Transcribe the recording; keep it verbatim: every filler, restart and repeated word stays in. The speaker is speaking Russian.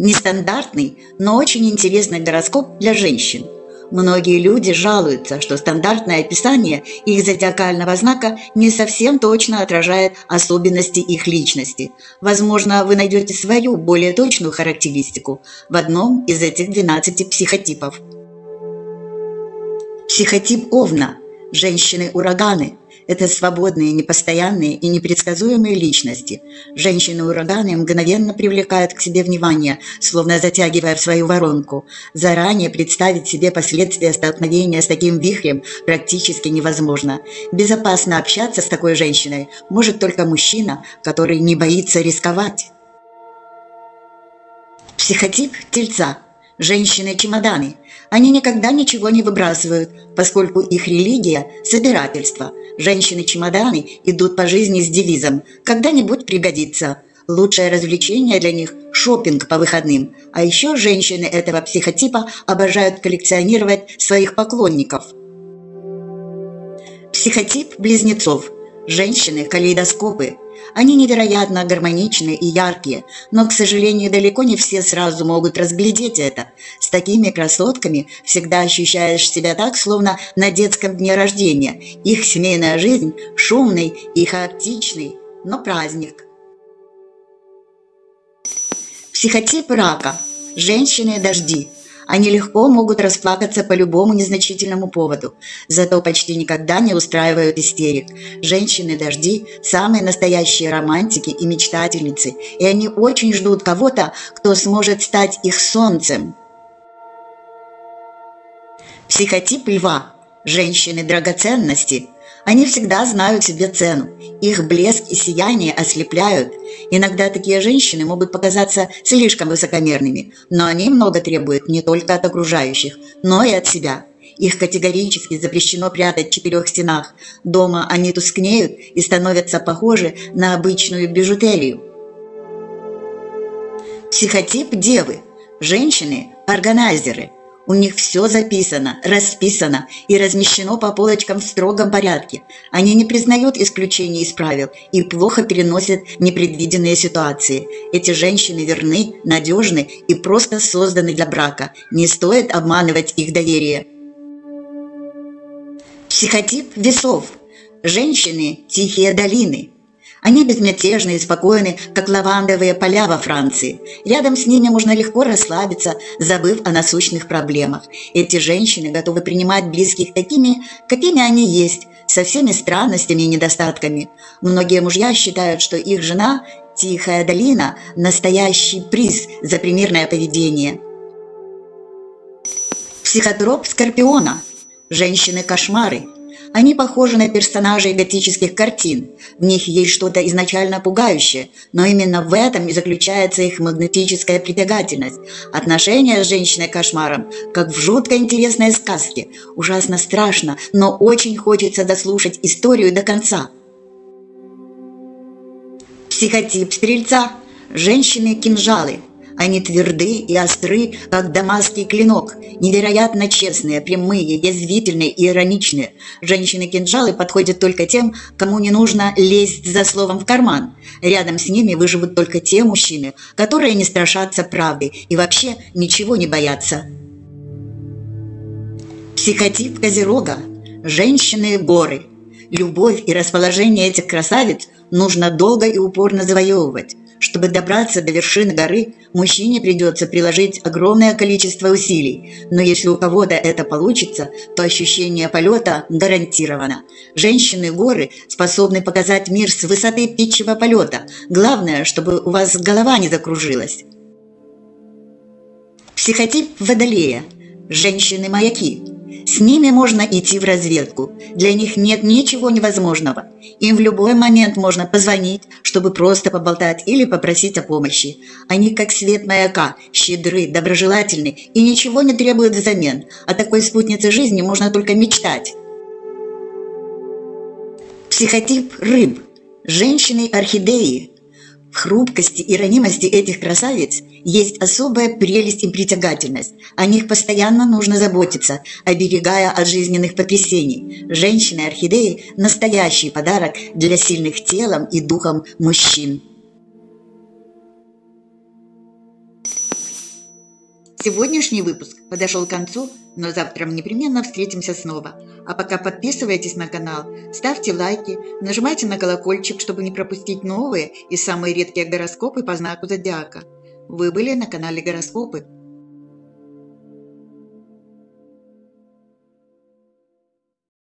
Нестандартный, но очень интересный гороскоп для женщин. Многие люди жалуются, что стандартное описание их зодиакального знака не совсем точно отражает особенности их личности. Возможно, вы найдете свою, более точную характеристику в одном из этих двенадцати психотипов. Психотип Овна. Женщины-ураганы. Это свободные, непостоянные и непредсказуемые личности. Женщины-ураганы мгновенно привлекают к себе внимание, словно затягивая в свою воронку. Заранее представить себе последствия столкновения с таким вихрем практически невозможно. Безопасно общаться с такой женщиной может только мужчина, который не боится рисковать. Психотип Тельца. Женщины-чемоданы. Они никогда ничего не выбрасывают, поскольку их религия – собирательство. Женщины-чемоданы идут по жизни с девизом «когда-нибудь пригодится». Лучшее развлечение для них – шопинг по выходным. А еще женщины этого психотипа обожают коллекционировать своих поклонников. Психотип Близнецов. Женщины-калейдоскопы. Они невероятно гармоничны и яркие, но, к сожалению, далеко не все сразу могут разглядеть это. С такими красотками всегда ощущаешь себя так, словно на детском дне рождения. Их семейная жизнь шумный и хаотичный, но праздник. Психотип Рака. Женщины-дожди. Они легко могут расплакаться по любому незначительному поводу, зато почти никогда не устраивают истерик. Женщины-дожди – самые настоящие романтики и мечтательницы, и они очень ждут кого-то, кто сможет стать их солнцем. Психотип Льва. Женщины-драгоценности. Они всегда знают себе цену. Их блеск и сияние ослепляют. Иногда такие женщины могут показаться слишком высокомерными, но они много требуют не только от окружающих, но и от себя. Их категорически запрещено прятать в четырех стенах. Дома они тускнеют и становятся похожи на обычную бижутерию. Психотип Девы. Женщины-органайзеры. У них все записано, расписано и размещено по полочкам в строгом порядке. Они не признают исключений из правил и плохо переносят непредвиденные ситуации. Эти женщины верны, надежны и просто созданы для брака. Не стоит обманывать их доверие. Психотип Весов. Женщины – тихие долины. Они безмятежны и спокойны, как лавандовые поля во Франции. Рядом с ними можно легко расслабиться, забыв о насущных проблемах. Эти женщины готовы принимать близких такими, какими они есть, со всеми странностями и недостатками. Многие мужья считают, что их жена – тихая долина – настоящий приз за примерное поведение. Психотроп Скорпиона. Женщины-кошмары. Они похожи на персонажей готических картин. В них есть что-то изначально пугающее, но именно в этом и заключается их магнетическая притягательность. Отношения с женщиной-кошмаром, как в жутко интересной сказке. Ужасно страшно, но очень хочется дослушать историю до конца. Психотип Стрельца. Женщины-кинжалы. Они тверды и остры, как дамасский клинок, невероятно честные, прямые, язвительные и ироничные. Женщины-кинжалы подходят только тем, кому не нужно лезть за словом в карман. Рядом с ними выживут только те мужчины, которые не страшатся правды и вообще ничего не боятся. Психотип Козерога. Женщины-горы. Любовь и расположение этих красавиц нужно долго и упорно завоевывать. Чтобы добраться до вершины горы, мужчине придется приложить огромное количество усилий. Но если у кого-то это получится, то ощущение полета гарантировано. Женщины-горы способны показать мир с высоты птичьего полета. Главное, чтобы у вас голова не закружилась. Психотип Водолея. Женщины-маяки. С ними можно идти в разведку. Для них нет ничего невозможного. Им в любой момент можно позвонить, чтобы просто поболтать или попросить о помощи. Они как свет маяка, щедры, доброжелательны и ничего не требуют взамен. О такой спутнице жизни можно только мечтать. Психотип Рыб. Женщины-орхидеи. В хрупкости и ранимости этих красавиц есть особая прелесть и притягательность. О них постоянно нужно заботиться, оберегая от жизненных потрясений. Женщины-орхидеи – настоящий подарок для сильных телом и духом мужчин. Сегодняшний выпуск подошел к концу, но завтра мы непременно встретимся снова. А пока подписывайтесь на канал, ставьте лайки, нажимайте на колокольчик, чтобы не пропустить новые и самые редкие гороскопы по знаку зодиака. Вы были на канале Гороскопы.